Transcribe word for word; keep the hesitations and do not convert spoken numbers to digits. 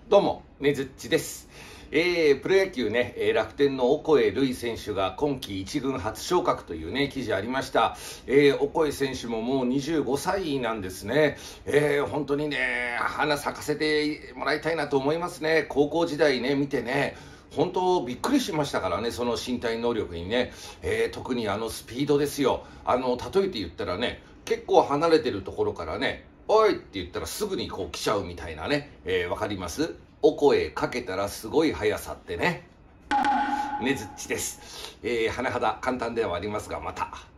どうも、ねずっちです。えー、プロ野球ね、えー楽天のオコエ瑠偉選手が今季一軍初昇格というね、記事ありました。えー、オコエ選手ももうにじゅうごさいなんですね。えー、本当にね、花咲かせてもらいたいなと思いますね。高校時代ね、見てね、本当びっくりしましたからね、その身体能力にね、えー特にあのスピードですよ。あの、例えて言ったらね、結構離れてるところからね、おいって言ったらすぐにこう来ちゃうみたいなね、えー、わかります？お声かけたらすごい速さってね。ねずっちです。えー、甚だ簡単ではありますが、また。